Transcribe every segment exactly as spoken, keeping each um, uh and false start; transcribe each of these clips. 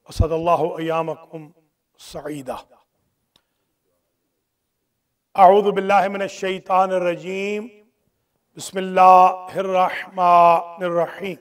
असदल्लाहु अय्यामकुम सईदा। अऊज़ु बिल्लाहि मिनश शैतानिर रजीम। बिस्मिल्लाहिर रहमानिर रहीम।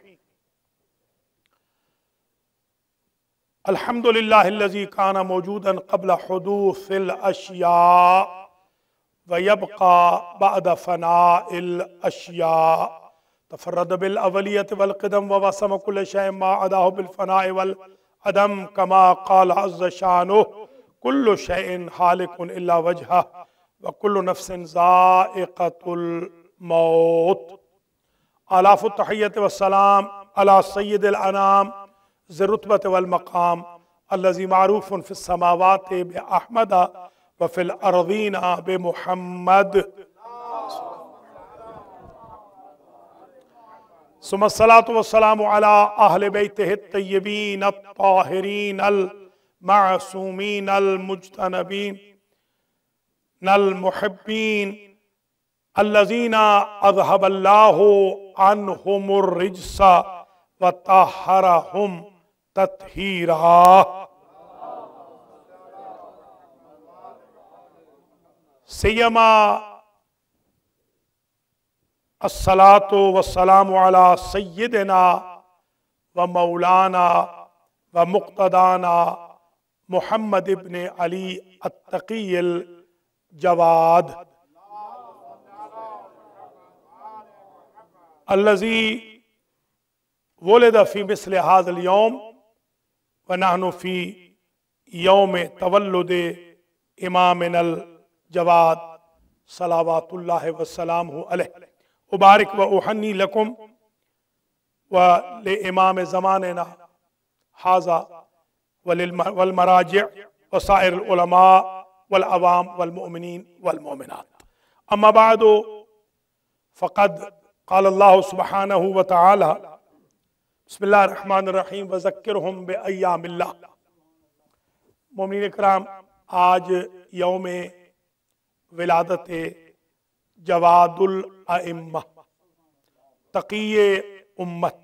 अल्हम्दुलिल्लाहिल्लज़ी काना मौजूदन क़ब्ल हुदूसिल अशिया व यब्क़ा बअद फ़नाइल अशिया तफ़र्रद बिल अवलियत वल क़दम व वसम कुल्ल शैइन मा अदाहु बिल फ़नाइ वल अदम कमा क़ाल अज़्ज़ शानुहु कुल्लु शैइन हालिकुन इल्ला वजहह व कुल्लु नफ्सिन ज़ाइक़तुल मौत। आलाफ़ु तहियत व सलाम अला सय्यिदिल अनाम ज़िर्रुतबत वल मक़ाम अल्लज़ी मारूफ़ुन फ़िस समावाति बि अहमद व फ़िल अर्ज़ीना बि मुहम्मद। सुम्मा सलातु व सलामु अला अहले बैतिहि तय्यबीन अत्ताहिरीन अल मासूमीन अल मुज्तनबीन अल मुहिब्बीन अल्लज़ीना अज़हबल्लाहु अन्हुमुर रिज्स व तहरहुम तत्हीरा। सय्यमा अस्सलातु वस्सलामु अला सय्यिदिना व मौलाना व मुक़्तदाना मुहम्मद इब्न अली अत्तक़ील जवाद अल्लज़ी वुलिद फ़ी मिस्ल हाज़िल यौम व नहनु फ़ी यौम तवल्लुद इमामिनल जवाद सलावातुल्लाहि व सलामुहु अलैहि। उबारिक व उहन्नी लकुम व ले इमाम ज़मानिना हाज़ा वल मराजिअ व साइरिल उलमा वल अवाम वल मुमिनीन वल मोमिनात। अम्मा बादु फ़क़द क़ाल अल्लाहु सुब्हानहु व तआला बिस्मिल्लाहिर रहमानिर रहीम व ज़क्किरहुम बि अय्यामिल्लाह। मोमिनीन इकराम, आज यौम विलादत जवादुल अइम्मा तक़ीए उम्मत,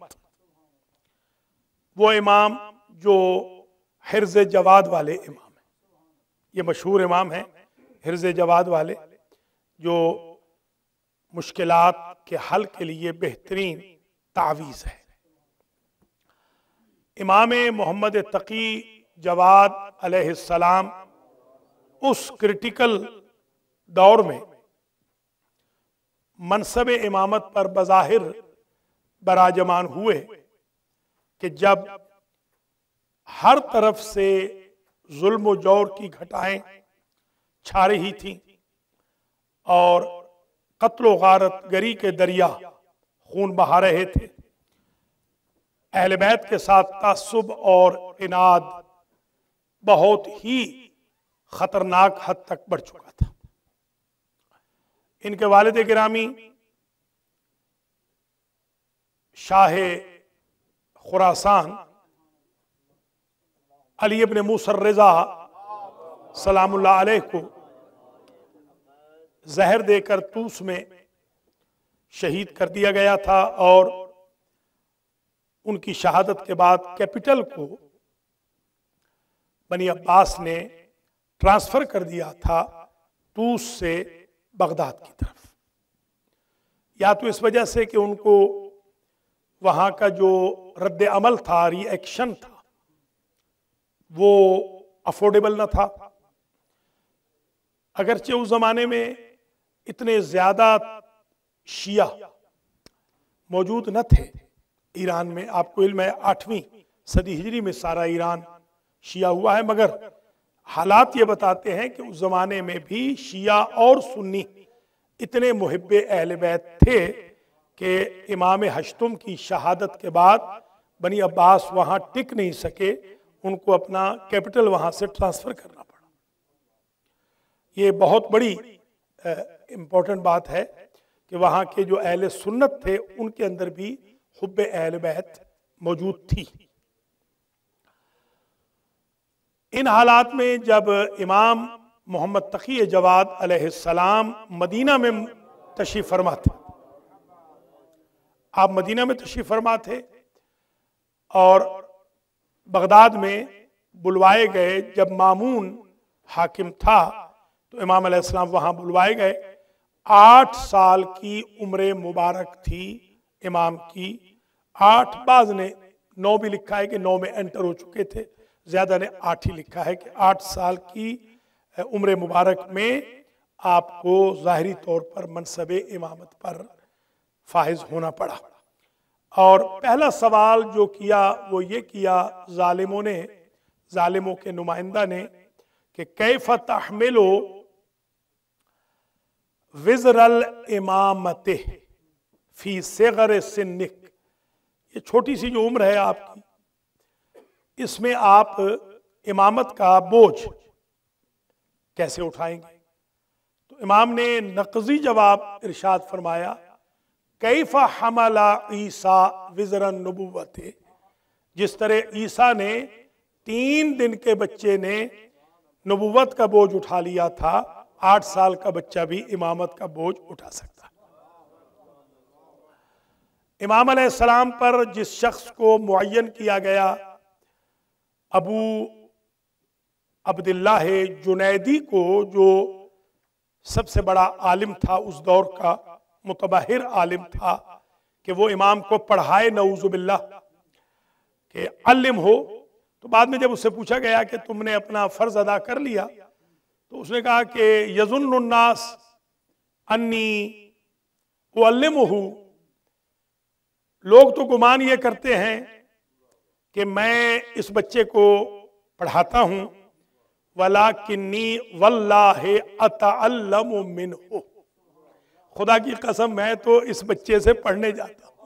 वो इमाम जो हिर्ज़ जवाद वाले इमाम हैं। ये मशहूर इमाम हैं हिर्ज़ जवाद वाले, जो मुश्किलात के हल के लिए बेहतरीन तावीज़ है। इमाम मोहम्मद तक़ी जवाद अलैहिस्सलाम उस क्रिटिकल दौर में मनसब इमामत पर बज़ाहिर बराजमान हुए कि जब हर तरफ से जुल्म व जौर की घटाएं छा रही थीं और कत्ल व गारत गरी के दरिया खून बहा रहे थे। अहले बैत के साथ तासुब और इनाद बहुत ही खतरनाक हद तक बढ़ चुका था। इनके वालिद गिरामी शाह खुरासान अली इब्न मूसा रिज़ा सलामुल्लाह अलैह को जहर देकर तूस में शहीद कर दिया गया था और उनकी शहादत के बाद कैपिटल को बनी अब्बास ने ट्रांसफर कर दिया था तूस से बगदाद की तरफ। या तो इस वजह से कि उनको वहां का जो रद्द अमल था, रिएक्शन था, वो अफोर्डेबल न था। अगरचे उस जमाने में इतने ज्यादा शिया मौजूद न थे ईरान में। आपको इल्म है आठवीं सदी हिजरी में सारा ईरान शिया हुआ है, मगर हालात ये बताते हैं कि उस जमाने में भी शिया और सुन्नी इतने मुहिब्बे अहले बैत थे कि इमाम हश्तुम की शहादत के बाद बनी अब्बास वहां टिक नहीं सके, उनको अपना कैपिटल वहां से ट्रांसफर करना पड़ा। ये बहुत बड़ी इंपॉर्टेंट बात है कि वहां के जो अहले सुन्नत थे उनके अंदर भी हुब्बे अहले बैत मौजूद थी। इन हालात में जब इमाम मोहम्मद तक़ी जवाद अलैहिस्सलाम मदीना में तशरीफ फरमा थे, आप मदीना में तशरीफ फरमा थे और बगदाद में बुलवाए गए, जब मामून हाकिम था तो इमाम अलैहिस्सलाम वहां बुलवाए गए। आठ साल की उम्र मुबारक थी इमाम की, आठ, बाज ने नौ भी लिखा है कि नौ में एंटर हो चुके थे, ज्यादा ने आठ ही लिखा है कि आठ साल की उम्र मुबारक में आपको जाहिरी तौर पर मनसबे इमामत पर फाइज होना पड़ा। और पहला सवाल जो किया वो ये किया जालिमों ने, जालिमों के नुमाइंदा ने, कि कैफ तहमिलो विजरल इमामते फी सिगर सिन्निक, ये छोटी सी जो उम्र है आपकी, इसमें आप इमामत का बोझ कैसे उठाएंगे? तो इमाम ने नक़ज़ी जवाब इरशाद फरमाया, कैफा हमला ईसा विजरन नबुव्वते, जिस तरह ईसा ने तीन दिन के बच्चे ने नबुव्वत का बोझ उठा लिया था, आठ साल का बच्चा भी इमामत का बोझ उठा सकता। इमाम अलैहिस्सलाम पर जिस शख्स को मुअय्यन किया गया, अबू अब्दुल्लाह जुनैदी को, जो सबसे बड़ा आलिम था उस दौर का, मुतबहिर आलिम था, कि वो इमाम को पढ़ाए, नऊजुबिल्लाह के अल्लिम हो। तो बाद में जब उससे पूछा गया कि तुमने अपना फर्ज अदा कर लिया, तो उसने कहा कि यजुन्नुन्नास अन्नी उअल्लिमुहु, लोग तो गुमान ये करते हैं कि मैं इस बच्चे को पढ़ाता हूं, वलाकिन्नी वल्लाहि अतअल्लमु मिन्हु, खुदा की कसम मैं तो इस बच्चे से पढ़ने जाता हूं।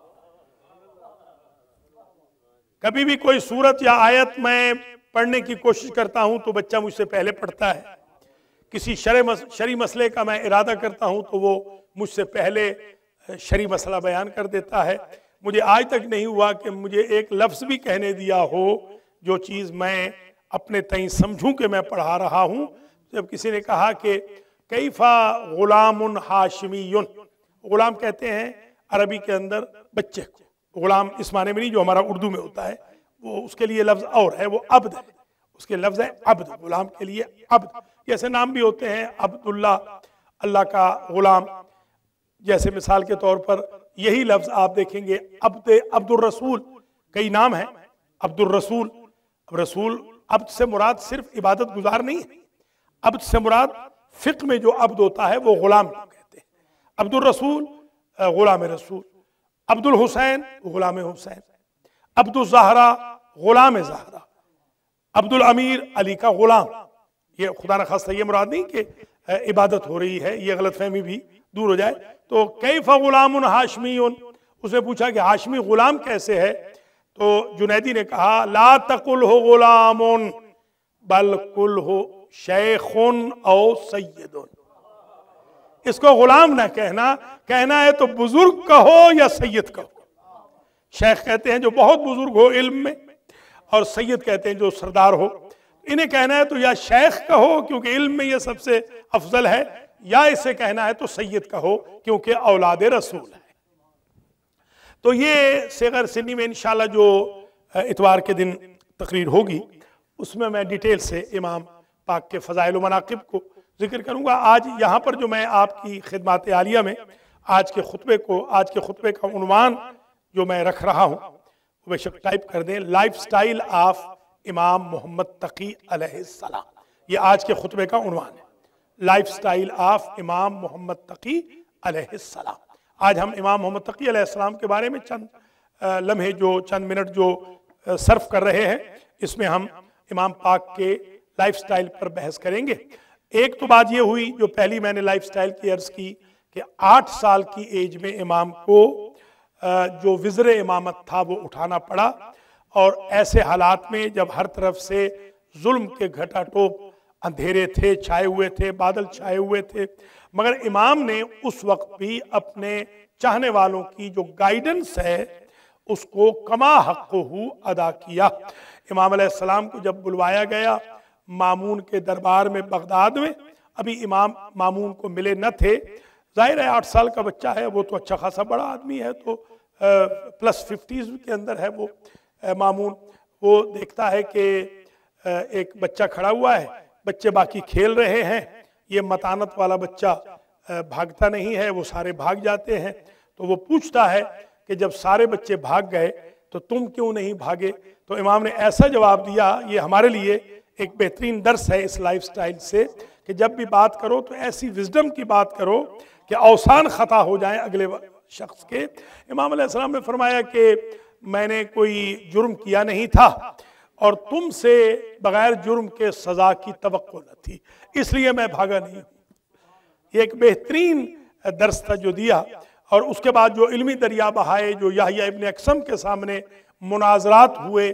कभी भी कोई सूरत या आयत मैं पढ़ने की कोशिश करता हूं तो बच्चा मुझसे पहले पढ़ता है। किसी शरई मस, शरी मसले का मैं इरादा करता हूं तो वो मुझसे पहले शरी मसला बयान कर देता है। मुझे आज तक नहीं हुआ कि मुझे एक लफ्ज भी कहने दिया हो जो चीज मैं अपने तई समझूं कि मैं पढ़ा रहा हूं। जब किसी ने कहा कि कैफा गुलामुन हाशिमीयुन, गुलाम कहते हैं अरबी के अंदर बच्चे को, गुलाम इस माने में नहीं जो हमारा उर्दू में होता है, वो उसके लिए लफ्ज और है, वो अब्द है, उसके लफ्ज है अब्द, गुलाम के लिए अब्द। जैसे नाम भी होते हैं अब्दुल्ला, अल्लाह का गुलाम, जैसे मिसाल के तौर पर यही लफ्ज आप देखेंगे अब्द, अब्दुल रसूल, कई नाम है अब्दुल रसूल। अब रसूल, अब्द से मुराद सिर्फ इबादत गुजार नहीं है, अब्द से मुराद फिक में जो अब्द होता है वो गुलाम को कहते हैं। अब्दुल रसूल गुलाम रसूल, अब्दुल हुसैन गुलाम हुसैन, अब्दुल ज़हरा गुलाम ज़हरा, अब्दुल अमीर अली का गुलाम। ये खुदा न खास्ता ये मुराद नहीं कि इबादत हो रही है, ये गलतफहमी भी दूर हो जाए। तो कैफा गुलामुन हाशमीयुन, उसने पूछा कि हाशमी गुलाम कैसे है? तो जुनैदी ने कहा ला तकुल हो गुलामुन बल कुल हो शेखुन औ सैयदुन, इसको गुलाम ना कहना, कहना है तो बुजुर्ग कहो या सैयद कहो। शेख कहते हैं जो बहुत बुजुर्ग हो इल्म में, और सैयद कहते हैं जो सरदार हो। इन्हें कहना है तो या शेख कहो क्योंकि इल्म में ये सबसे अफजल है, या इसे कहना है तो सैयद कहो क्योंकि औलाद रसूल है। तो ये सेगर सिन्नी में इंशाल्लाह जो इतवार के दिन तकरीर होगी उसमें मैं डिटेल से इमाम पाक के फ़ज़ाइल व मनाक़िब को जिक्र करूंगा। आज यहाँ पर जो मैं आपकी खिदमत आलिया में आज के खुतबे को, आज के खुतबे का उन्वान जो मैं रख रहा हूँ वो बेशक टाइप कर दें, लाइफ स्टाइल ऑफ इमाम मोहम्मद तकी अलैहिस्सलाम। ये आज के खुतबे का उन्वान है, लाइफ स्टाइल ऑफ इमाम मोहम्मद तकी अलैहिस्सलाम। आज हम इमाम मोहम्मद तकी अलैहिस्सलाम के बारे में चंद लम्हे, जो चंद मिनट जो सर्फ कर रहे हैं, इसमें हम इमाम पाक के लाइफ स्टाइल पर बहस करेंगे। एक तो बात ये हुई जो पहली मैंने लाइफ स्टाइल की अर्ज की कि आठ साल की एज में इमाम को जो विज़र इमामत था वो उठाना पड़ा, और ऐसे हालात में जब हर तरफ से जुल्म के घटाटोप, अंधेरे थे, छाए हुए थे, बादल छाए हुए थे, मगर इमाम ने उस वक्त भी अपने चाहने वालों की जो गाइडेंस है उसको कमा हक़्क़ुहु अदा किया। इमाम अलैहिस्सलाम को जब बुलवाया गया मामून के दरबार में बगदाद में, अभी इमाम मामून को मिले न थे। जाहिर है आठ साल का बच्चा है, वो तो अच्छा खासा बड़ा आदमी है, तो आ, प्लस फिफ्टीज के अंदर है वो आ, मामून। वो देखता है कि एक बच्चा खड़ा हुआ है, बच्चे बाकी खेल रहे हैं, ये मतानत वाला बच्चा भागता नहीं है, वो सारे भाग जाते हैं। तो वो पूछता है कि जब सारे बच्चे भाग गए तो तुम क्यों नहीं भागे? तो इमाम ने ऐसा जवाब दिया, ये हमारे लिए एक बेहतरीन दर्स है इस लाइफस्टाइल से, कि जब भी बात करो तो ऐसी विजडम की बात करो कि औसान खता हो जाए अगले शख्स के। इमाम अलैहिस्सलाम ने फरमाया कि मैंने कोई जुर्म किया नहीं था और तुमसे बगैर जुर्म के सजा की तवक्को न थी, इसलिए मैं भागा नहीं। ये एक बेहतरीन दर्स था जो दिया। और उसके बाद जो इल्मी दरिया बहाए, जो याहिया इब्न अक्सम के सामने मुनाजरात हुए,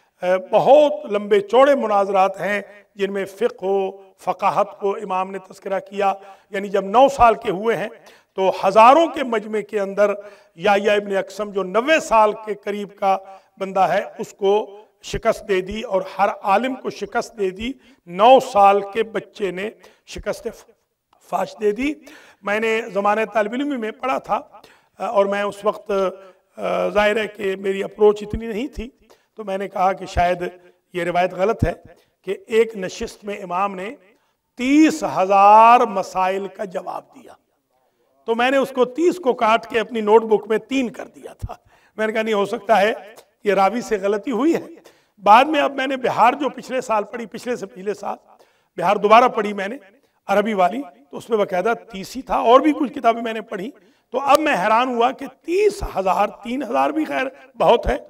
बहुत लंबे चौड़े मुनाजरात हैं जिनमें फ़िक़्ह हो, फ़क़ाहत को इमाम ने तज़किरा किया। यानी जब नौ साल के हुए हैं तो हज़ारों के मजमे के अंदर याहिया इब्न अक्सम जो नब्बे साल के करीब का बंदा है उसको शिकस्त दे दी, और हर आलिम को शिकस्त दे दी। नौ साल के बच्चे ने शिकस्त फाश दे दी। मैंने ज़माने तालिब इल्मी में पढ़ा था और मैं उस वक्त ज़ाहिर है कि मेरी अप्रोच इतनी नहीं थी, तो मैंने कहा कि शायद ये रिवायत गलत है कि एक नशिस्त में इमाम ने तीस हजार मसाइल का जवाब दिया। तो मैंने उसको तीस को काट के अपनी नोटबुक में तीन कर दिया था। मैंने कहा नहीं हो सकता है ये रावी से गलती हुई है। बाद में अब मैंने बिहार जो पिछले साल पढ़ी, पिछले से पिछले साल बिहार दोबारा पढ़ी मैंने अरबी वाली, तो उसमें बाकायदा तीस ही था। और भी कुछ किताबें मैंने पढ़ी, तो अब मैं हैरान हुआ कि तीस हजार तीन हजार भी खैर बहुत है,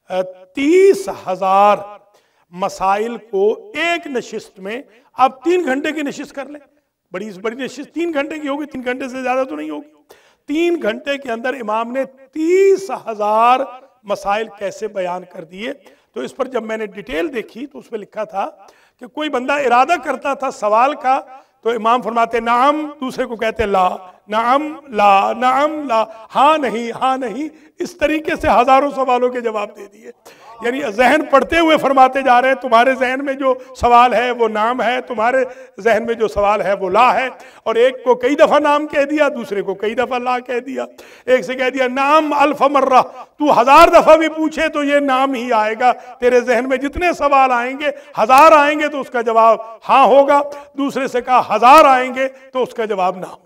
तीस हजार मसाइल को एक नशिस्त में आप तीन घंटे की नशिस्त कर लें। बड़ी बड़ी नशिस्त तीन घंटे की होगी, तीन घंटे से ज्यादा तो नहीं होगी। तीन घंटे के अंदर इमाम ने तीस हजार मसाइल कैसे बयान कर दिए। तो इस पर जब मैंने डिटेल देखी तो उसमें लिखा था कि कोई बंदा इरादा करता था सवाल का, तो इमाम फरमाते नाम, दूसरे को कहते ला, नाम ला, नाम ला, हाँ नहीं, हाँ नहीं, इस तरीके से हजारों सवालों के जवाब दे दिए। यानी जहन पढ़ते हुए फरमाते जा रहे हैं तुम्हारे जहन में जो सवाल है वो नाम है, तुम्हारे जहन में जो सवाल है वो ला है। और एक को कई दफा नाम कह दिया, दूसरे को कई दफा ला कह दिया। एक से कह दिया नाम अल्फ मर्रा, तू हजार दफा भी पूछे तो ये नाम ही आएगा, तेरे जहन में जितने सवाल आएंगे हजार आएंगे तो उसका जवाब हाँ होगा। दूसरे से कहा हजार आएंगे तो उसका जवाब ना होगा।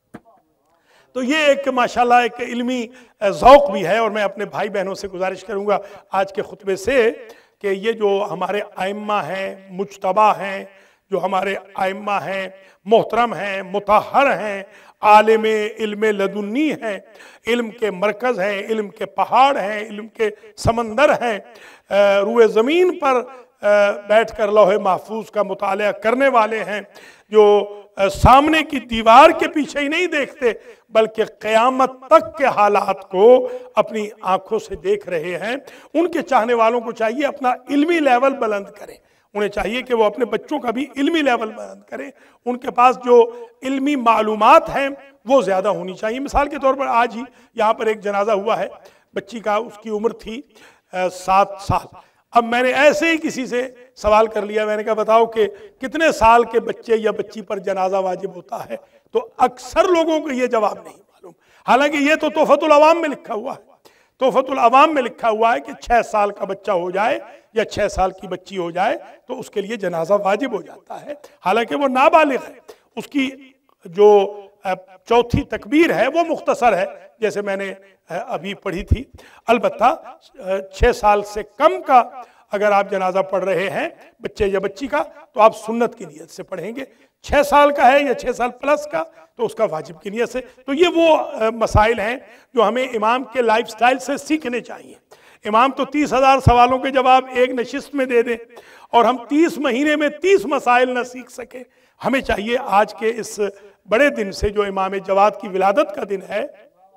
तो ये एक माशाल्लाह एक इल्मी ज़ौक़ भी है। और मैं अपने भाई बहनों से गुजारिश करूंगा आज के खुतबे से कि ये जो हमारे आइम्मा हैं, मुज्तबा हैं, जो हमारे आइम्मा हैं, मोहतरम हैं, मुतहर हैं, आलिम इल्म लदुन्नी हैं, इल्म के मरकज़ हैं, इल्म के पहाड़ हैं, इल्म के समंदर हैं, रुए ज़मीन पर बैठ कर लौहे महफूज का मुताला करने वाले हैं, जो सामने की दीवार के पीछे ही नहीं देखते बल्कि क़यामत तक के हालात को अपनी आंखों से देख रहे हैं। उनके चाहने वालों को चाहिए अपना इल्मी लेवल बुलंद करें। उन्हें चाहिए कि वो अपने बच्चों का भी इल्मी लेवल बुलंद करें। उनके पास जो इल्मी मालूमात हैं वो ज़्यादा होनी चाहिए। मिसाल के तौर पर आज ही यहाँ पर एक जनाजा हुआ है बच्ची का, उसकी उम्र थी सात साल। अब मैंने ऐसे ही किसी से सवाल कर लिया, मैंने कहा बताओ कि कितने साल के बच्चे या बच्ची पर जनाजा वाजिब होता है? तो अक्सर लोगों को ये जवाब नहीं मालूम। हालांकि ये तो तोहफतुल अवाम में लिखा हुआ है, तोहफतुल अवाम में लिखा हुआ है कि छह साल का बच्चा हो जाए या छह साल की बच्ची हो जाए तो उसके लिए जनाजा वाजिब हो जाता है। हालांकि वो नाबालिग है, उसकी जो चौथी तकबीर है वो मुख्तसर है जैसे मैंने अभी पढ़ी थी। अलबत्ता छह साल से कम का अगर आप जनाजा पढ़ रहे हैं बच्चे या बच्ची का तो आप सुन्नत की नियत से पढ़ेंगे। छह साल का है या छह साल प्लस का तो उसका वाजिब की नियत से। तो ये वो मसाइल हैं जो हमें इमाम के लाइफस्टाइल से सीखने चाहिए। इमाम तो तीस हजार सवालों के जवाब एक नशिस्त में दे दें और हम तीस महीने में तीस मसाइल न सीख सके। हमें चाहिए आज के इस बड़े दिन से जो इमाम जवाद की विलादत का दिन है,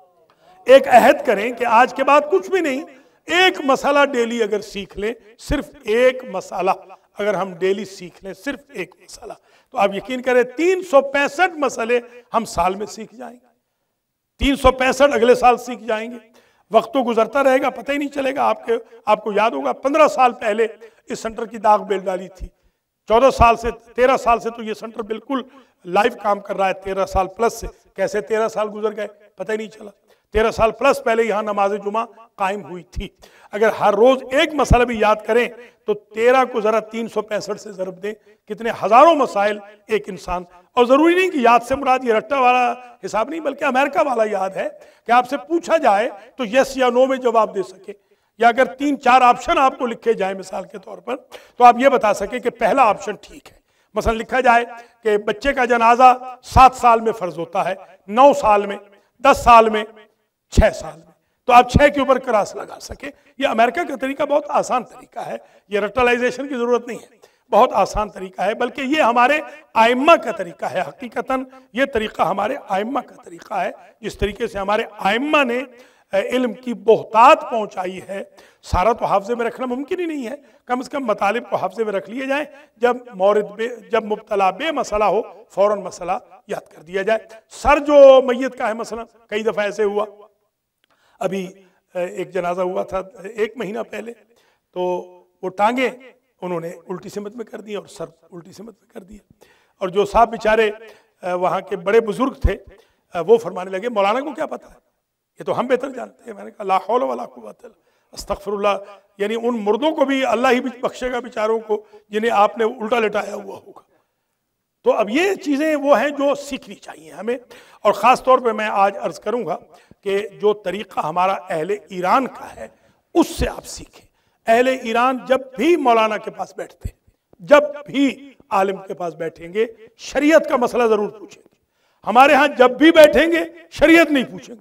एक अहद करें कि आज के बाद कुछ भी नहीं, एक मसाला डेली अगर सीख लें, सिर्फ एक मसाला अगर हम डेली सीख लें, सिर्फ एक मसाला, तो आप यकीन करें तीन सौ पैंसठ मसले हम साल में सीख जाएंगे। तीन सौ पैंसठ अगले साल सीख जाएंगे। वक्त तो गुजरता रहेगा, पता ही नहीं चलेगा। आपके आपको याद होगा पंद्रह साल पहले इस सेंटर की दाग बेल डाली थी। चौदह साल से तेरह साल से तो ये सेंटर बिल्कुल लाइव काम कर रहा है। तेरह साल प्लस से कैसे तेरह साल गुजर गए पता ही नहीं चला। तेरह साल प्लस पहले यहाँ नमाज जुमा कायम हुई थी। अगर हर रोज एक मसला भी याद करें तो तेरह को जरा तीन सौ पैंसठ से जरब दें, कितने हजारों मसाइल एक इंसान। और जरूरी नहीं कि याद से मुराद ये रट्टा वाला हिसाब नहीं, बल्कि अमेरिका वाला याद है कि आपसे पूछा जाए तो यस या नो में जवाब दे सके, या अगर तीन चार ऑप्शन आपको लिखे जाए मिसाल के तौर पर, तो आप ये बता सके कि पहला ऑप्शन ठीक है। मसलन लिखा जाए कि बच्चे का जनाजा सात साल में फर्ज होता है, नौ साल में, दस साल में, छह साल में, तो आप छह के ऊपर क्रॉस लगा सके। ये अमेरिका का तरीका बहुत आसान तरीका है, ये रटलाइजेशन की जरूरत नहीं है, बहुत आसान तरीका है, बल्कि ये हमारे आइम्मा का तरीका है। हकीकतन ये तरीका हमारे आइम्मा का तरीका है, जिस तरीके से हमारे आइम्मा ने इल्म की बहुतात पहुंचाई है। सारा तो हाफ्जे में रखना मुमकिन ही नहीं है, कम से कम मतालिब को हाफ्जे में रख लिए जाए, जब मौरिद बे जब मुब्तला बे मसला हो फौरन मसला याद कर दिया जाए। सर जो मैयत का है मसला, कई दफा ऐसे हुआ, अभी एक जनाजा हुआ था एक महीना पहले, तो वो टांगे उन्होंने उल्टी सिमत में कर दी और सर उल्टी सिमत में कर दिया। और जो साहब बेचारे वहाँ के बड़े बुजुर्ग थे वो फरमाने लगे मौलाना को क्या पता है, ये तो हम बेहतर जानते हैं। मैंने कहा ला हौल वला कुव्वत अस्तगफिरुल्लाह, यानी उन मुर्दों को भी अल्लाह ही बख्शेगा बेचारों को जिन्हें आपने उल्टा लेटाया हुआ होगा। तो अब ये चीज़ें वो हैं जो सीखनी चाहिए हमें। और ख़ास तौर पे मैं आज अर्ज़ करूँगा कि जो तरीक़ा हमारा अहले ईरान का है उससे आप सीखें। अहले ईरान जब भी मौलाना के पास बैठते, जब भी आलिम के पास बैठेंगे, शरीयत का मसला ज़रूर पूछेंगे। हमारे यहाँ जब भी बैठेंगे शरीयत नहीं पूछेंगे,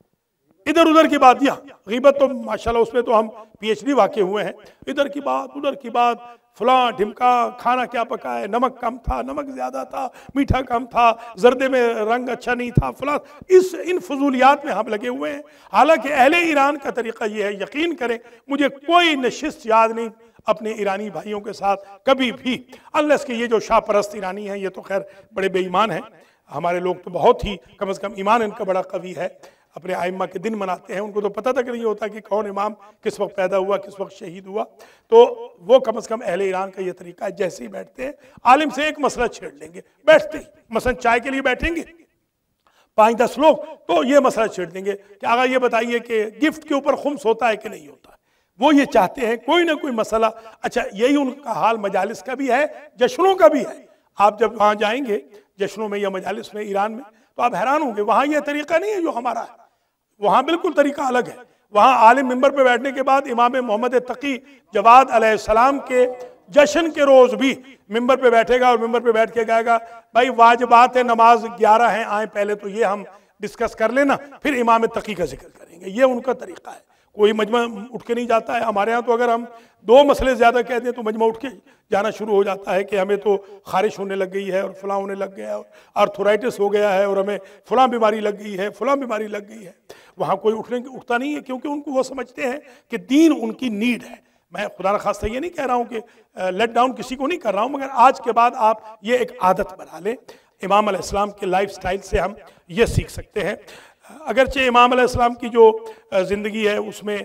इधर उधर की बात। या गीबत तो माशाल्लाह उसमें तो हम पीएचडी वाक़े हुए हैं, इधर की बात उधर की बात, फलां ढिमका, खाना क्या पका है, नमक कम था, नमक ज्यादा था, मीठा कम था, जर्दे में रंग अच्छा नहीं था, फलां, इस इन फजूलियात में हम लगे हुए हैं। हालांकि अहले ईरान का तरीका ये है, यकीन करें मुझे कोई नशिस्त याद नहीं अपने ईरानी भाइयों के साथ कभी भी, अनलेस कि ये जो शाह परस्त ईरानी हैं ये तो खैर बड़े बेईमान हैं। हमारे लोग तो बहुत ही कम अज़ कम ईमान इनका बड़ा कवी है, अपने आइम्मा के दिन मनाते हैं, उनको तो पता तक नहीं होता कि कौन इमाम किस वक्त पैदा हुआ, किस वक्त शहीद हुआ। तो वो कम से कम अहले ईरान का ये तरीका है, जैसे ही बैठते हैं आलिम से एक मसला छेड़ लेंगे, बैठते ही मसलन चाय के लिए बैठेंगे पाँच दस लोग, तो ये मसला छेड़ देंगे कि आगा ये बताइए कि गिफ्ट के ऊपर खुम्स होता है कि नहीं होता है। वो ये चाहते हैं कोई ना कोई मसला। अच्छा, यही उनका हाल मजालिस का भी है, जश्नों का भी है। आप जब वहाँ जाएंगे जश्नों में या मजालिस में ईरान में, तो आप हैरान होंगे, वहाँ ये तरीका नहीं है जो हमारा है, वहाँ बिल्कुल तरीका अलग है। वहाँ आलिम मिंबर पे बैठने के बाद इमाम मोहम्मद तकी जवाद अलैहिस्सलाम के जश्न के रोज भी मिंबर पे बैठेगा और मिंबर पे बैठ के कहेगा भाई वाजिबात है नमाज ग्यारह हैं, आए पहले तो ये हम डिस्कस कर लेना, फिर इमाम तकी का जिक्र करेंगे। ये उनका तरीका है, कोई मजमा उठ के नहीं जाता है। हमारे यहाँ तो अगर हम दो मसले ज्यादा कह दें तो मजमा उठ के जाना शुरू हो जाता है कि हमें तो खारिश होने लग गई है और फलां होने लग गया है और आर्थराइटिस हो गया है और हमें फलां बीमारी लग गई है, फलां बीमारी लग गई है। वहाँ कोई उठने उठता नहीं है, क्योंकि उनको वो समझते हैं कि दीन उनकी नीड है। मैं खुदा खास्ता ये नहीं कह रहा हूँ कि लेट डाउन किसी को नहीं कर रहा हूँ, मगर आज के बाद आप ये एक आदत बना लें। इमाम अलैहिस्सलाम के लाइफ स्टाइल से हम ये सीख सकते हैं। अगरचे इमाम अलैहिस्सलाम की जो ज़िंदगी है उसमें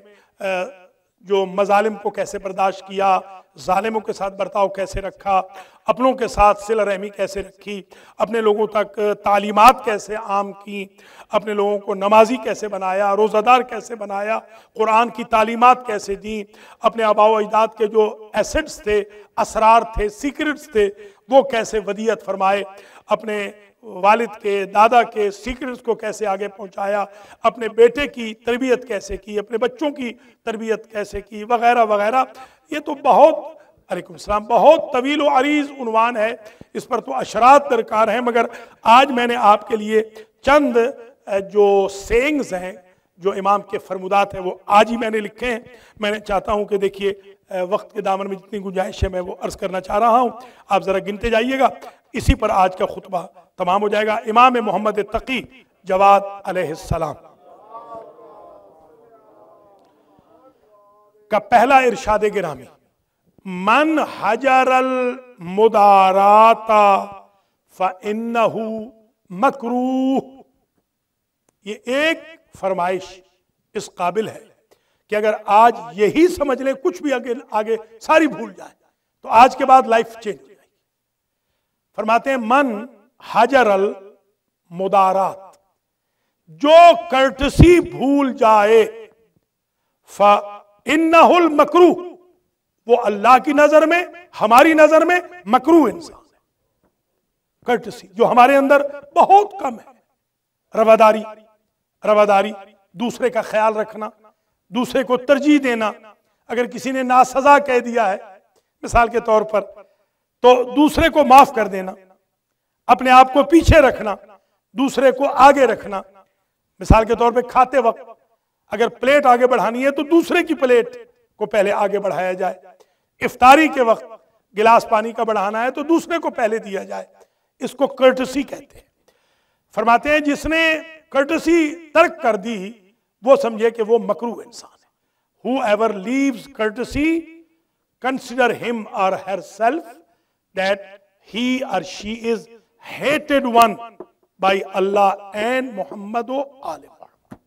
जो मजालिम को कैसे बर्दाश्त किया, जालिमों के साथ बर्ताव कैसे रखा, अपनों के साथ सिल रहमी कैसे रखी, अपने लोगों तक तालीमात कैसे आम की, अपने लोगों को नमाजी कैसे बनाया, रोज़ादार कैसे बनाया, कुरान की तालीमात कैसे दी, अपने आबा व अजदाद के जो एसेट्स थे, असरार थे, सीक्रेट्स थे, वो कैसे वदियत फरमाए, अपने वालिद के दादा के सीक्रेट्स को कैसे आगे पहुंचाया, अपने बेटे की तरबियत कैसे की, अपने बच्चों की तरबियत कैसे की, वगैरह वगैरह। ये तो बहुत अलैकुम सलाम बहुत तवील व अरीज उन्वान है, इस पर तो अशरात दरकार हैं, मगर आज मैंने आपके लिए चंद जो सेइंग्स हैं, जो इमाम के फरमुदात हैं, वो आज ही मैंने लिखे हैं। मैंने चाहता हूँ कि देखिए वक्त के दामन में जितनी गुंजाइश है मैं वो अर्ज करना चाह रहा हूँ, आप ज़रा गिनते जाइएगा, इसी पर आज का खुतबा तमाम हो जाएगा। इमाम मोहम्मद तकी जवाद अलैहिस्सलाम का पहला इरशाद गिरामी, मन हजरल मुदाराता फ़इन्नहु मकरूह। ये एक फरमाइश इस काबिल है कि अगर आज यही समझ ले, कुछ भी आगे आगे सारी भूल जाए, तो आज के बाद लाइफ चेंज हो जाएगी। फरमाते हैं मन हजरल मुदारात, जो कर्टसी भूल जाए फइन्नहुल मकरू, वो अल्लाह की नजर में, हमारी नजर में मकरू इंसान है। कर्टसी जो हमारे अंदर बहुत कम है, रवादारी, रवादारी, दूसरे का ख्याल रखना, दूसरे को तरजीह देना। अगर किसी ने नासजा कह दिया है मिसाल के तौर पर, तो दूसरे को माफ कर देना, अपने आप को पीछे रखना, दूसरे को आगे रखना। मिसाल के तौर पे खाते वक्त अगर प्लेट आगे बढ़ानी है तो दूसरे की प्लेट को पहले आगे बढ़ाया जाए। इफ्तारी के वक्त गिलास पानी का बढ़ाना है तो दूसरे को पहले दिया जाए। इसको कर्टसी कहते हैं। फरमाते हैं जिसने कर्टसी तर्क कर दी वो समझे कि वो मकरू इंसान है। Whoever leaves courtesy, consider him or herself that he or she is hated one by Allah and Muhammad o Ali Muhammad।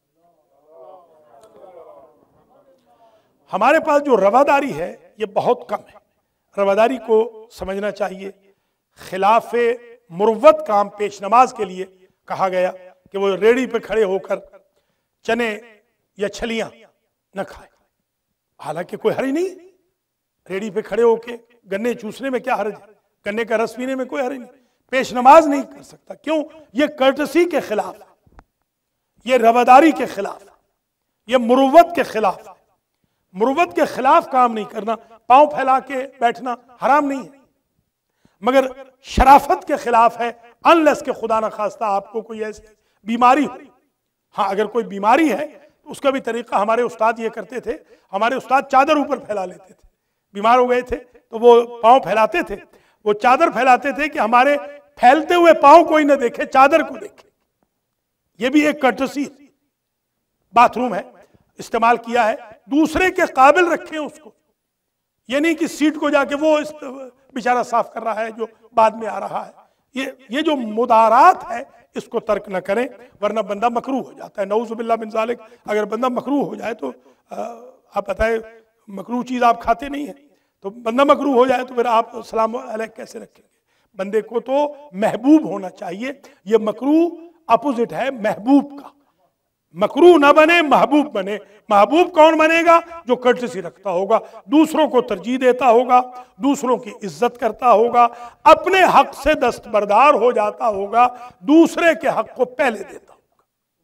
हमारे पास जो रवादारी है ये बहुत कम है। रवादारी को समझना चाहिए। खिलाफ मुरव्वत काम पेश नमाज के लिए कहा गया कि वो रेड़ी पे खड़े होकर चने या छलियां न खाए। हालांकि कोई हर्ज नहीं, रेड़ी पे खड़े होके गन्ने चूसने में क्या हर्ज है, गन्ने का रस पीने में कोई हर्ज नहीं। पेश नमाज नहीं कर सकता, क्यों? ये कर्टसी के खिलाफ है, ये रवादारी के खिलाफ है, ये मुरुव्वत के खिलाफ है। मुरुव्वत के खिलाफ काम नहीं करना, पांव फैला के बैठना हराम नहीं है, मगर शराफत के खिलाफ है, अनलेस के खुदा न खास्ता आपको कोई ऐसी बीमारी हो। हाँ, अगर कोई बीमारी है तो उसका भी तरीका हमारे उस्ताद ये करते थे। हमारे उस्ताद चादर ऊपर फैला लेते थे। बीमार हो गए थे तो वो पांव फैलाते थे, वो चादर फैलाते थे कि हमारे फैलते हुए पांव कोई ना देखे, चादर को देखे। ये भी एक कर्टसी। बाथरूम है, इस्तेमाल किया है, दूसरे के काबिल रखें उसको। ये नहीं कि सीट को जाके वो बेचारा साफ कर रहा है जो बाद में आ रहा है। ये ये जो मुदारात है इसको तर्क न करें, वरना बंदा मकरूह हो जाता है। नऊज़ुबिल्लाह मिन ज़ालिक। अगर बंदा मकरूह हो जाए तो आ, आप बताए मकरूह चीज आप खाते नहीं है, तो बंदा मकरूह हो जाए तो फिर आप सलाम अलैक कैसे रखेंगे? बंदे को तो महबूब होना चाहिए। ये मकरूह अपोजिट है महबूब का। मकरूह ना बने, महबूब बने। महबूब कौन बनेगा? जो कर्टसी रखता होगा, दूसरों को तरजीह देता होगा, दूसरों की इज्जत करता होगा, अपने हक से दस्तबरदार हो जाता होगा, दूसरे के हक को पहले देता होगा।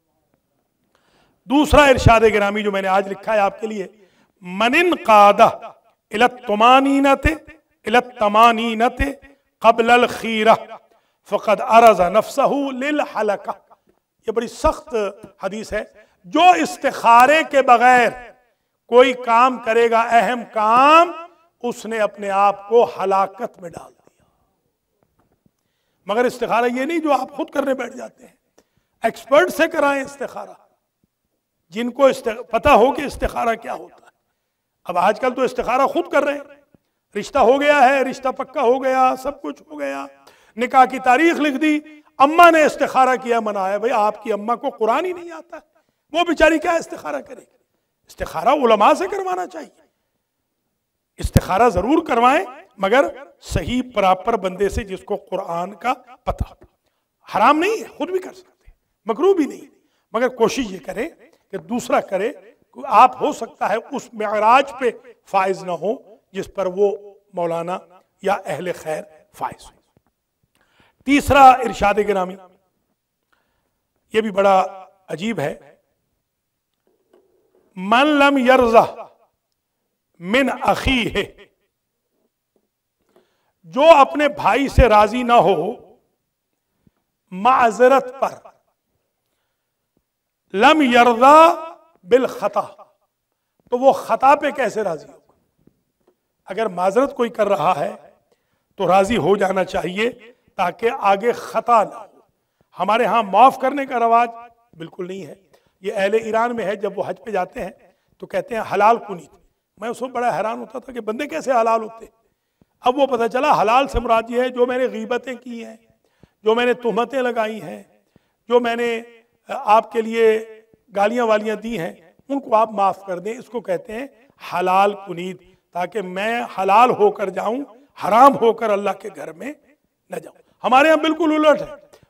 दूसरा इरशाद गिरामी जो मैंने आज लिखा है आपके लिए, मनिन कादा इलत तुमानीनते इलत तमानीनते क़ब्ल खीरा फ़क़द अरज़ा नफ़्सहु लिल हलका। ये बड़ी सख्त हदीस है। जो इस्तिखारे के बगैर कोई काम करेगा, अहम काम, उसने अपने आप को हलाकत में डाल दिया। मगर इस्तिखारा ये नहीं जो आप खुद करने बैठ जाते हैं, एक्सपर्ट से कराएं इस्तिखारा, जिनको पता हो कि इस्तिखारा क्या होता है। अब आजकल तो इस्तिखारा खुद कर रहे हैं। रिश्ता हो गया है, रिश्ता पक्का हो गया, सब कुछ हो गया, निकाह की तारीख लिख दी, अम्मा ने इस्तिखारा किया, मनाया। भाई आपकी अम्मा को कुरान ही नहीं आता, वो बेचारी क्या इस्तिखारा करेगी? इस्तिखारा उलमा से करवाना चाहिए। इस्तिखारा जरूर करवाएं, मगर सही प्रॉपर बंदे से जिसको कुरान का पता हो। हराम नहीं है, खुद भी कर सकते, मकरूह भी नहीं, मगर कोशिश ये करें कि दूसरा करे। आप हो सकता है उस मेराज पे फाइज ना हो जिस पर वो मौलाना या अहले खैर फाइज हो। तीसरा इरशाद गिरामी, ये भी बड़ा अजीब है। मन लम यर्जा मिन अखी है, जो अपने भाई से राजी ना हो माजरत पर, लम यर्जा बिल खता, तो वो खता पे कैसे राजी होगा? अगर माजरत कोई कर रहा है तो राजी हो जाना चाहिए ताकि आगे खता ना हो। हमारे यहां माफ करने का रवाज बिल्कुल नहीं है। ये अहले ईरान में है, जब वो हज पे जाते हैं तो कहते हैं हलाल कुनीत। मैं उसको बड़ा हैरान होता था कि बंदे कैसे हलाल होते। अब वो पता चला हलाल से मुराद ये है जो मैंने गीबतें की हैं, जो मैंने तुहमतें लगाई हैं, जो मैंने आपके लिए गालियां वालियां दी हैं, उनको आप माफ कर दें। इसको कहते हैं हलाल कुनीत, ताकि मैं हलाल होकर जाऊं, हराम होकर अल्लाह के घर में न जाऊं। हमारे यहां बिल्कुल उलट है।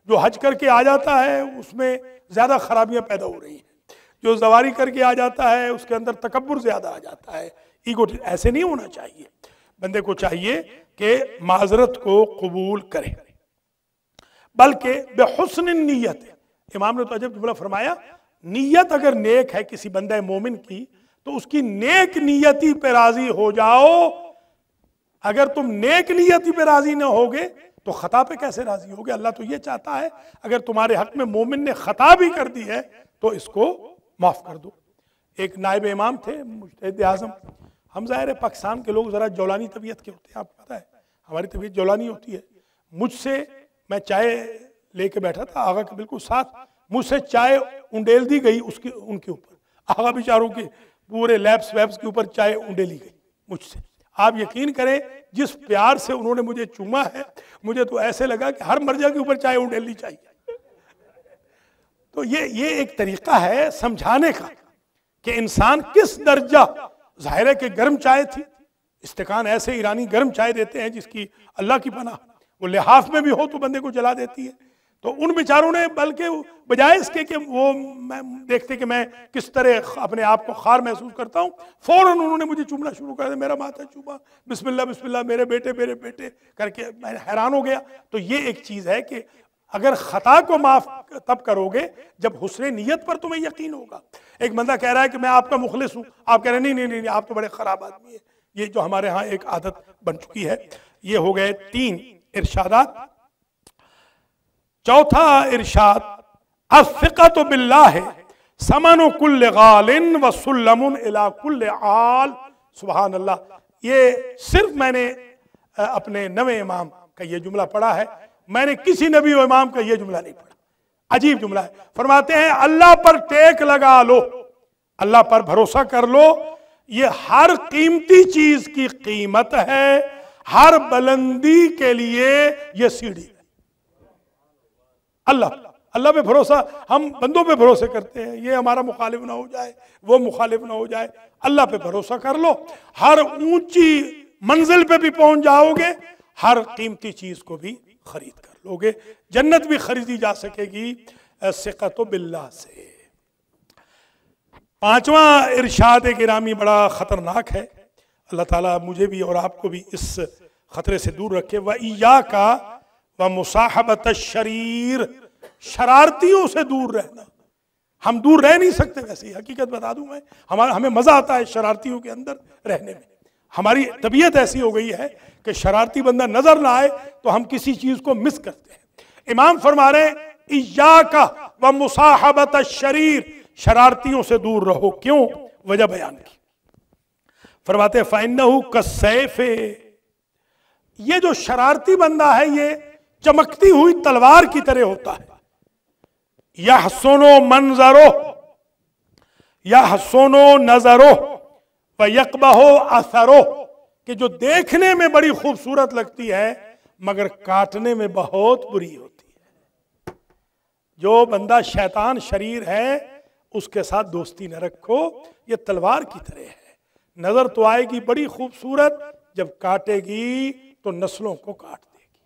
जो हज करके आ जाता है उसमें ज्यादा खराबियां पैदा हो रही हैं, जो सवारी करके आ जाता है उसके अंदर तकब्बुर ज्यादा आ जाता है, ईगो। ऐसे नहीं होना चाहिए। बंदे को चाहिए कि माजरत को कबूल करे, बल्कि बेहुस्न नीयत। इमाम ने तो अजब जुमला फरमाया, नीयत अगर नेक है किसी बंदे मोमिन की तो उसकी नेक नीयती पे राजी हो जाओ। अगर तुम नेक नीयती पे राजी ना होगे तो खता पे कैसे राजी होगे? अल्लाह तो ये चाहता है अगर तुम्हारे हक में मोमिन ने खता भी कर दी है तो इसको माफ कर दो। एक नायब इमाम थे मुज्तहिद आज़म। हम ज़ाहिर है पाकिस्तान के लोग ज़रा जौलानी तबीयत के होते हैं, आपको पता है हमारी तबीयत जौलानी होती है। मुझसे, मैं चाय लेके बैठा था आगा के बिल्कुल साथ, मुझसे चाय उंडेल दी गई उसके उनके ऊपर, आगा बेचारों के पूरे लैब्स वैब्स के ऊपर चाय उंडेली गई मुझसे। आप यकीन करें जिस प्यार से उन्होंने मुझे चूमा है, मुझे तो ऐसे लगा कि हर मर्जा के ऊपर चाय उंडेलनी चाहिए। तो ये ये एक तरीका है समझाने का कि इंसान किस दर्जा, जाहिर है कि गर्म चाय थी, इस्तेकान ऐसे ईरानी गर्म चाय देते हैं जिसकी अल्लाह की पनाह, वो लिहाफ में भी हो तो बंदे को जला देती है। तो उन बेचारों ने बल्कि बजाय इसके कि वो मैं देखते कि मैं किस तरह अपने आप को खार महसूस करता हूँ, फौरन उन्होंने मुझे चूमना शुरू कर दिया, मेरा माथा चूमा, बिस्मिल्लाह बिस्मिल्लाह मेरे बेटे मेरे बेटे करके। मैं हैरान हो गया। तो ये एक चीज़ है कि अगर खता को माफ तब करोगे जब हुस्न नीयत पर तुम्हें यकीन होगा। एक बंदा कह रहा है कि मैं आपका मुखलिस हूँ, आप कह रहे हैं नहीं नहीं नहीं, नहीं आप तो बड़े खराब आदमी है। ये जो हमारे यहाँ एक आदत बन चुकी है। ये हो गए तीन इरशादात। चौथा इरशाद, अस्सिक़त बिल्लाह समनु कुल्ल गालिन व सुल्लमुन इला कुल्ल आल। सुभान अल्लाह। ये सिर्फ मैंने अपने नवे इमाम का ये जुमला पढ़ा है, मैंने किसी नबी व इमाम का ये जुमला नहीं पढ़ा। अजीब जुमला है। फरमाते हैं अल्लाह पर टेक लगा लो, अल्लाह पर भरोसा कर लो, ये हर कीमती चीज की कीमत है, हर बुलंदी के लिए ये सीढ़ी है। अल्लाह अल्लाह पे भरोसा, हम बंदों पे भरोसे करते हैं, ये हमारा मुखालिफ ना हो जाए, वो मुखालिफ ना हो जाए। अल्लाह पे भरोसा कर लो, हर ऊंची मंजिल पे भी पहुंच जाओगे, हर कीमती चीज को भी खरीद कर लोगे। जन्नत भी खरीदी जा सकेगी सिक़त बिल्लाह से। पांचवा इरशाद गिरामी बड़ा खतरनाक है। अल्लाह ताला मुझे भी और आपको भी इस खतरे से दूर रखे। व इय्याका व मुसाहबत शरीर, शरारतियों से दूर रहना। हम दूर रह नहीं सकते। वैसे हकीकत बता दूं मैं, हमारा हमें मजा आता है शरारतियों के अंदर रहने में। हमारी तबीयत ऐसी हो गई है कि शरारती बंदा नजर ना आए तो हम किसी चीज को मिस करते हैं। इमाम फरमा रहे इय्याका व मुसाहबत शरीर, शरारतियों से दूर रहो। क्यों? वजह बयान की। फरमाते फइन्नहु कसैफे, ये जो शरारती बंदा है ये चमकती हुई तलवार की तरह होता है। यहसुनो मंजरो, यहसुनो नजरो व यकबहो असरो, कि जो देखने में बड़ी खूबसूरत लगती है मगर काटने में बहुत बुरी होती है। जो बंदा शैतान शरीर है उसके साथ दोस्ती न रखो, ये तलवार की तरह है। नजर तो आएगी बड़ी खूबसूरत, जब काटेगी तो नस्लों को काट देगी।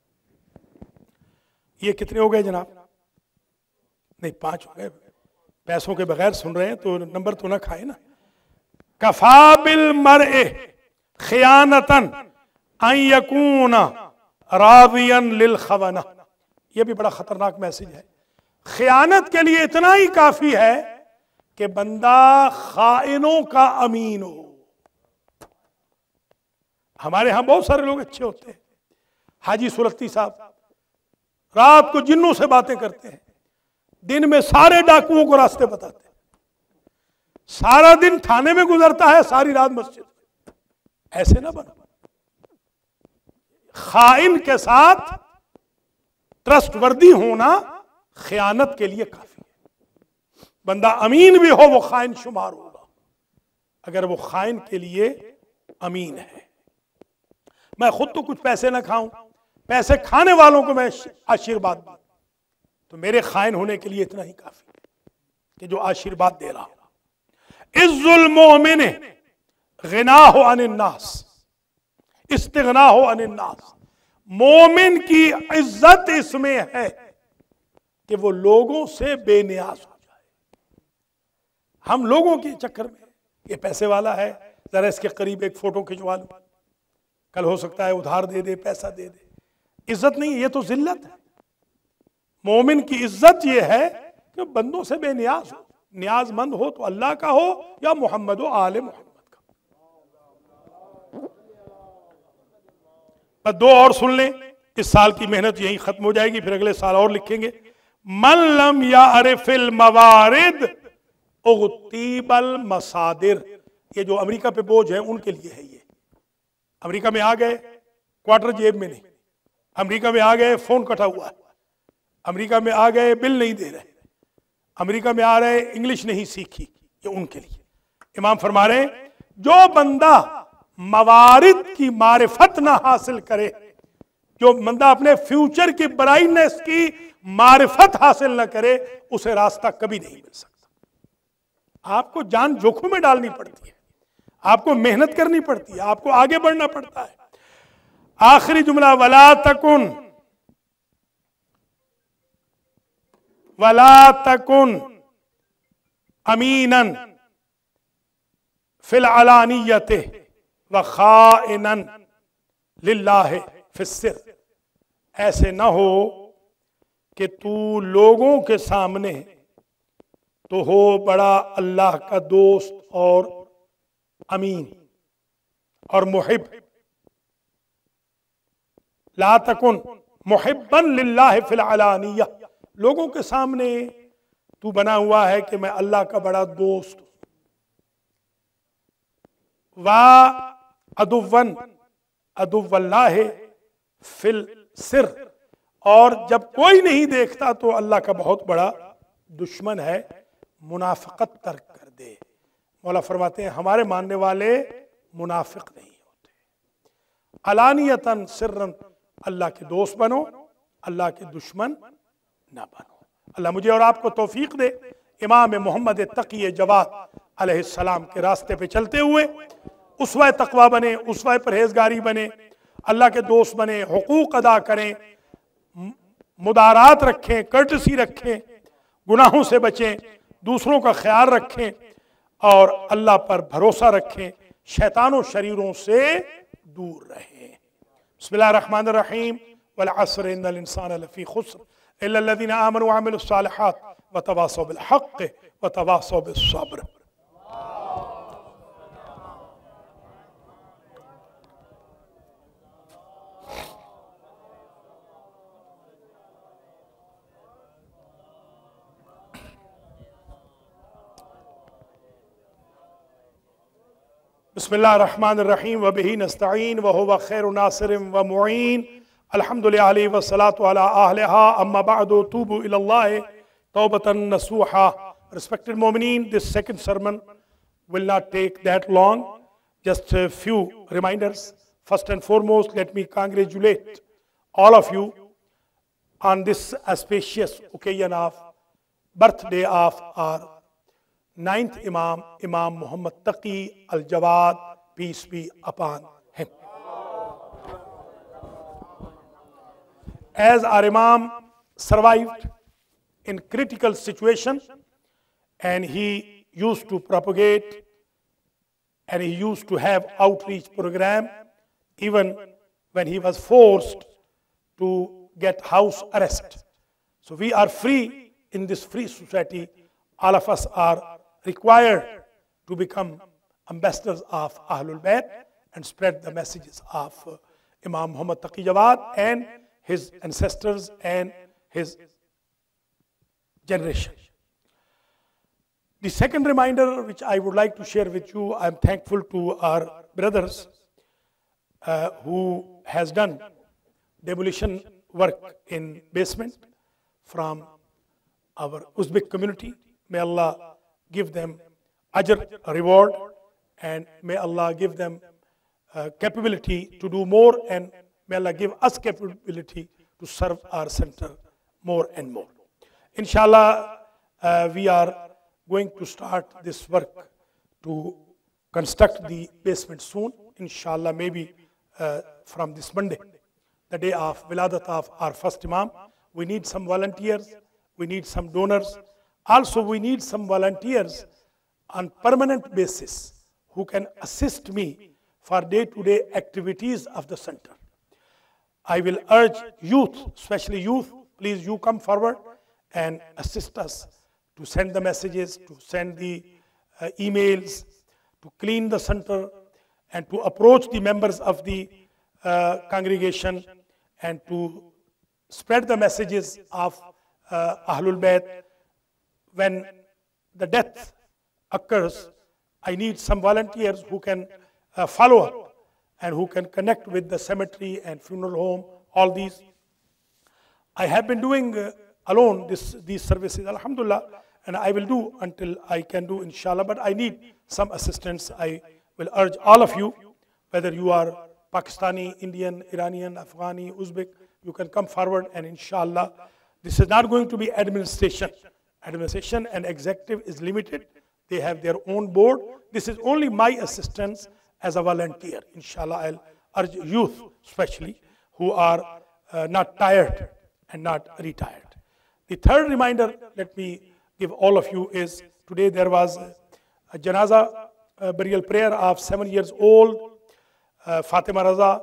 ये कितने हो गए जनाब? नहीं, पांच हो गए। पैसों के बगैर सुन रहे हैं तो नंबर तो ना खाए ना। कफा बिल मरए खियानतन अन यकूना रादियन लिल खवना, यह भी बड़ा खतरनाक मैसेज है। खियानत के लिए इतना ही काफी है कि बंदा खाइनों का अमीन हो। हमारे यहां बहुत सारे लोग अच्छे होते हैं। हाजी सुलत्ती साहब रात को जिन्नों से बातें करते हैं, दिन में सारे डाकुओं को रास्ते बताते हैं, सारा दिन थाने में गुजरता है, सारी रात मस्जिद। ऐसे ना बनो। खाइन के साथ ट्रस्टवर्दी होना खयानत के लिए काफी है। बंदा अमीन भी हो वो खाइन शुमार होगा अगर वो खाइन के लिए अमीन है। मैं खुद तो कुछ पैसे ना खाऊं, पैसे खाने वालों को मैं आशीर्वाद दूं, तो मेरे खाइन होने के लिए इतना ही काफी है कि जो आशीर्वाद दे रहा हो। इज्जुल मोमिन गिना हो अनिन्नास, इस्तिगना हो अनिन्नास। मोमिन की इज्जत इसमें है कि वो लोगों से बेनियाज हो जाए। हम लोगों के चक्कर में, ये पैसे वाला है, जरा इसके करीब एक फोटो खिंचवा लो, कल हो सकता है उधार दे दे, पैसा दे दे। इज्जत नहीं, ये तो जिल्लत है। मोमिन की इज्जत ये है कि बंदों से बेनियाज हो, नियाजमंद हो तो अल्लाह का हो या मोहम्मद हो, आले मोहम्मद का। बस दो और सुन लें, इस साल की मेहनत यही खत्म हो जाएगी, फिर अगले साल और लिखेंगे। मन लम यारिफिल मवारिद उगतीबल मसादिर। ये जो अमेरिका पे बोझ है उनके लिए है। ये अमेरिका में आ गए, क्वार्टर जेब में नहीं, अमेरिका में आ गए, फोन कटा हुआ है, अमेरिका में आ गए, बिल नहीं दे रहे, अमेरिका में आ रहे, इंग्लिश नहीं सीखी, ये उनके लिए। इमाम फरमा रहे हैं, जो बंदा मवारिद की मारिफत ना हासिल करे, जो बंदा अपने फ्यूचर की ब्राइटनेस की मारिफत हासिल ना करे, उसे रास्ता कभी नहीं मिल सकता। आपको जान जोखिम में डालनी पड़ती है, आपको मेहनत करनी पड़ती है, आपको आगे बढ़ना पड़ता है। आखिरी जुमला, वला तकुन वला तकुन अमीनन फिल अलानियते व खाइनन लिल्लाहि फिस्सिर। ऐसे ना हो कि तू लोगों के सामने तो हो बड़ा अल्लाह का दोस्त और अमीन और मुहिब। ला तकुन मुहिब्बन लिल्लाहि फिल अलानिया, लोगों के सामने तू बना हुआ है कि मैं अल्लाह का बड़ा दोस्त हूं। वा अदुवन अदुवल्लाह फिल सिर, और जब कोई नहीं देखता तो अल्लाह का बहुत बड़ा दुश्मन है, मुनाफिकत तर्क कर दे। मौला फरमाते हैं हमारे मानने वाले मुनाफिक नहीं होते। अलानियतन सिर्रन, अल्लाह के दोस्त बनो, अल्लाह के दुश्मन ना बनो। अल्लाह मुझे और आपको तौफीक दे, इमाम मोहम्मद तकी जवाद अलैहिस्सलाम के रास्ते पे चलते हुए उसवा तकवा बने, उसवा परहेजगारी बने, अल्लाह के दोस्त बने, हुकूक अदा करें, मुदारात रखें, कर्टसी रखें, गुनाहों से बचें, दूसरों का ख्याल रखें और अल्लाह पर भरोसा रखें, शैतानों शरीरों से दूर रहें। बिस्मिल्लाहिर रहमानिर रहीम, वल अस्र इन्नल इंसान लफी खुस्र इल्ला लल्लज़ीना आमनू व अमिलुस सालिहात व तवासौ बिल हक़्क़ व तवासौ बिस सब्र। बिस्मिल्लाहिर्रहमानिर्रहीम व बिही नस्तईन व हुवा खैरु नासिरिन व मुईन अल्हम्दुलिल्लाहि व सलातु अला अहलिहा अम्मा बअदु तूबू इलल्लाहि तौबतन नसूहा। Respected Mu'mineen, this second sermon will not take that long. Just a few reminders. First and foremost, let me congratulate all of you on this auspicious occasion of birthday of our ninth Imam, Imam Muhammad Taqi Al-Jawad, peace be upon him. As our Imam survived in critical situation, and he used to propagate and he used to have outreach program even when he was forced to get house arrest. So we are free in this free society. All of us are required to become ambassadors of Ahlul Bayt and spread the messages of uh, Imam Muhammad Taqi Jawad and his ancestors and his generation. The second reminder which I would like to share with you, I am thankful to our brothers uh, who has done demolition work in basement from our Uzbek community. May Allah give them ajr, a reward, and may Allah give them uh, capability to do more, and may Allah give us capability to serve our center more and more. Inshallah, uh, we are going to start this work to construct the basement soon. Inshallah, maybe uh, from this Monday, the day of Wiladat of our first Imam. We need some volunteers. we need some donors. Also, we need some volunteers on permanent basis who can assist me for day-to-day activities of the center. I will urge youth, especially youth, please you come forward and assist us to send the messages, to send the uh, emails, to clean the center, and to approach the members of the uh, congregation and to spread the messages of uh, Ahlul Bayt. When the death occurs, I need some volunteers who can uh, follow up and who can connect with the cemetery and funeral home, all these. I have been doing uh, alone this, these services, alhamdulillah, and I will do until I can do, inshallah, but I need some assistance. I will urge all of you, whether you are Pakistani, Indian, Iranian, Afghani, Uzbek, you can come forward, and inshallah, this is not going to be administration. Administration and executive is limited. They have their own board. This is only my assistance as a volunteer. Inshallah, I'll urge youth, especially, who are uh, not tired and not retired. The third reminder, let me give all of you, is today there was a, a janaza uh, burial prayer of seven years old uh, Fatima Raza.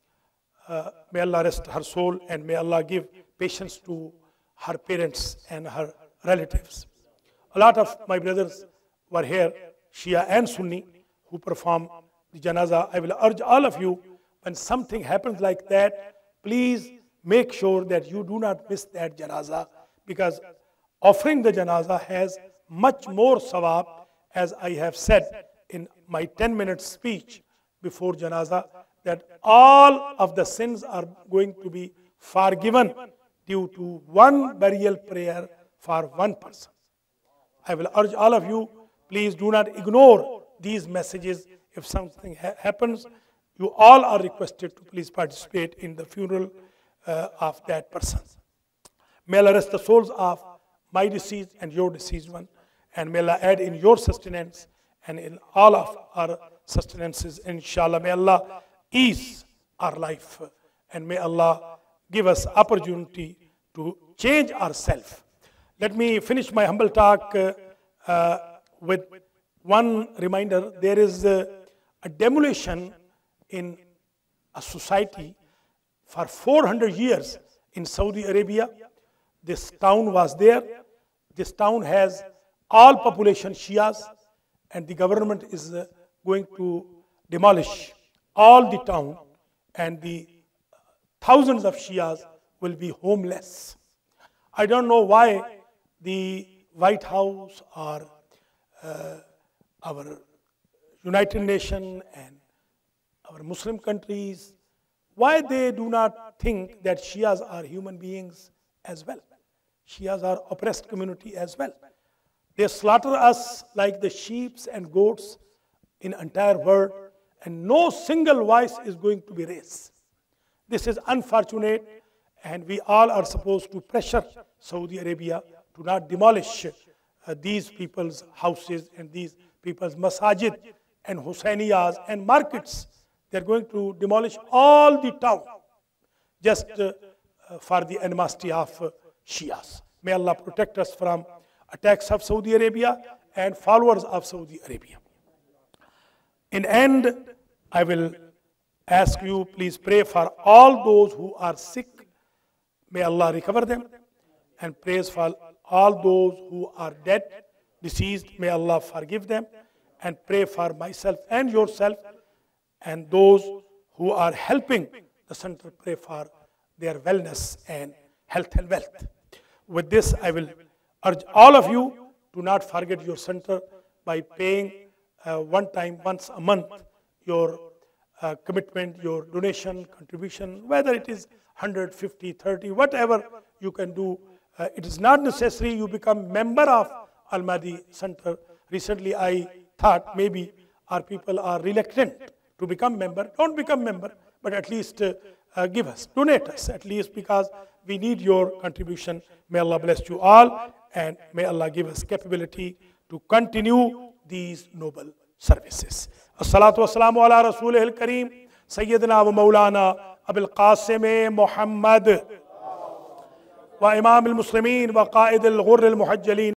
Uh, may Allah rest her soul, and may Allah give patience to her parents and her relatives. A lot of my brothers were here, Shia and Sunni, who perform the janaza. I will urge all of you, when something happens like that, please make sure that you do not miss that janaza, because offering the janaza has much more sawab, as I have said in my ten minute speech before janaza, that all of the sins are going to be forgiven due to one burial prayer for one person. I will urge all of you, please do not ignore these messages. If something ha happens, you all are requested to please participate in the funeral uh, of that person. May Allah rest the souls of my deceased and your deceased one, and may Allah add in your sustenance and in all of our sustenances, inshallah. May Allah ease our life, and may Allah give us opportunity to change ourselves. Let me finish my humble talk uh, uh, with one reminder. There is uh, a demolition in a society for four hundred years in Saudi Arabia. This town was there. This town has all population Shias, and the government is uh, going to demolish all the town, and the thousands of Shias will be homeless. I don't know why the White House or uh, our United Nations and our Muslim countries, why they do not think that Shias are human beings as well. Shias are oppressed community as well. They slaughter us like the sheep and goats in entire world, and no single voice is going to be raised. This is unfortunate, and we all are supposed to pressure Saudi Arabia to not demolish uh, these people's houses and these people's masajid and Husainiyas and markets. They're going to demolish all the town just uh, uh, for the animosity of uh, Shias. May Allah protect us from attacks of Saudi Arabia and followers of Saudi Arabia. In end, I will ask you, please pray for all those who are sick. May Allah recover them, and praise for all those who are dead, deceased. May Allah forgive them, and pray for myself and yourself, and those who are helping the center. Pray for their wellness and health and wealth. With this, I will urge all of you to not forget your center by paying uh, one time, once a month, your uh, commitment, your donation, contribution, whether it is one hundred, fifty, thirty, whatever you can do. Uh, it is not necessary you become member of Al-Mahdi Center. Recently, I thought maybe our people are reluctant to become member. Don't become member, but at least uh, uh, give us, donate us at least, because we need your contribution. May Allah bless you all, and may Allah give us capability to continue these noble services. As-salatu was-salamu ala Rasulihil Kareem, Sayyidina wa Maulana Abul Qasim Muhammad व इमाम मुस्लिमीन व कायद गुर्र मुहज्जलीन